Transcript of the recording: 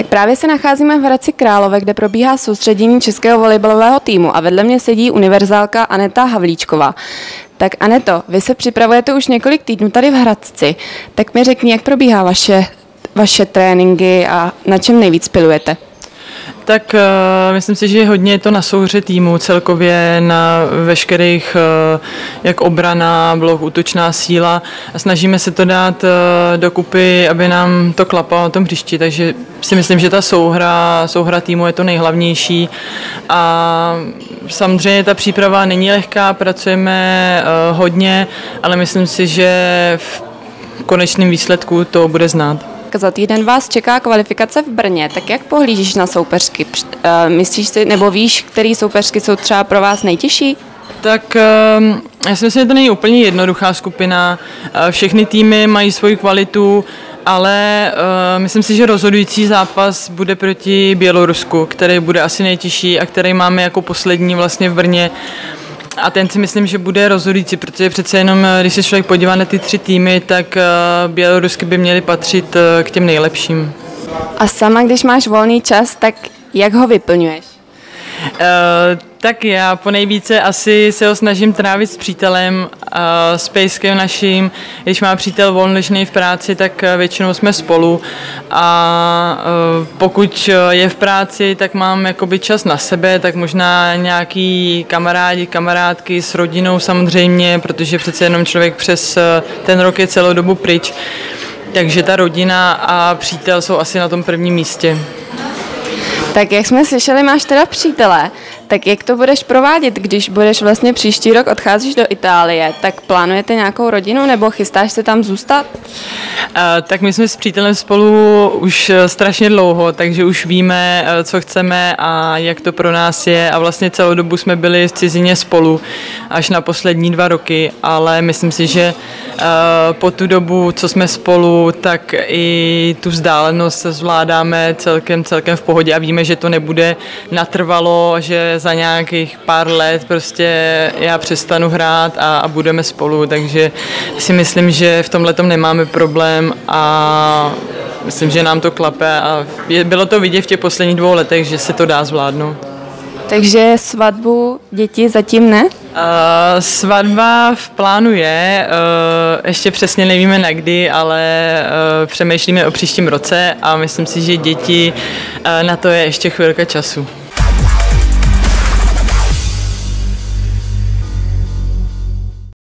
Právě se nacházíme v Hradci Králové, kde probíhá soustředění českého volejbalového týmu a vedle mě sedí univerzálka Aneta Havlíčková. Tak Aneto, vy se připravujete už několik týdnů tady v Hradci, tak mi řekni, jak probíhá vaše tréninky a na čem nejvíc pilujete? Tak myslím si, že hodně je to na souhře týmu, celkově na veškerých, jak obrana, blok, útočná síla. A snažíme se to dát dokupy, aby nám to klapalo na tom hřišti, takže si myslím, že ta souhra týmu je to nejhlavnější. A samozřejmě ta příprava není lehká, pracujeme hodně, ale myslím si, že v konečném výsledku to bude znát. Za týden vás čeká kvalifikace v Brně, tak jak pohlížíš na soupeřky? Myslíš si, nebo víš, které soupeřky jsou třeba pro vás nejtěžší? Tak já si myslím, že to není úplně jednoduchá skupina. Všechny týmy mají svoji kvalitu, ale myslím si, že rozhodující zápas bude proti Bělorusku, který bude asi nejtěžší a který máme jako poslední vlastně v Brně. A ten si myslím, že bude rozhodující, protože přece jenom, když se člověk podívá na ty 3 týmy, tak Bělorusky by měly patřit k těm nejlepším. A sama, když máš volný čas, tak jak ho vyplňuješ? Tak já ponejvíce asi se ho snažím trávit s přítelem, s pejskem naším. Když má přítel volnočný v práci, tak většinou jsme spolu a pokud je v práci, tak mám jakoby čas na sebe, tak možná nějaký kamarádky s rodinou samozřejmě, protože přece jenom člověk přes ten rok je celou dobu pryč. Takže ta rodina a přítel jsou asi na tom prvním místě. Tak jak jsme slyšeli, máš teda přítele, tak jak to budeš provádět, když budeš vlastně příští rok odcházíš do Itálie, tak plánujete nějakou rodinu nebo chystáš se tam zůstat? Tak my jsme s přítelem spolu už strašně dlouho, takže už víme, co chceme a jak to pro nás je a vlastně celou dobu jsme byli v cizině spolu až na poslední 2 roky, ale myslím si, že po tu dobu, co jsme spolu, tak i tu vzdálenost zvládáme celkem v pohodě a víme, že to nebude natrvalo, že za nějakých pár let prostě já přestanu hrát a budeme spolu, takže si myslím, že v tomhletom nemáme problém a myslím, že nám to klape a bylo to vidět v těch posledních 2 letech, že se to dá zvládnout. Takže svatbu děti zatím ne? Svatba v plánu je, ještě přesně nevíme na kdy, ale přemýšlíme o příštím roce a myslím si, že děti na to je ještě chvilka času.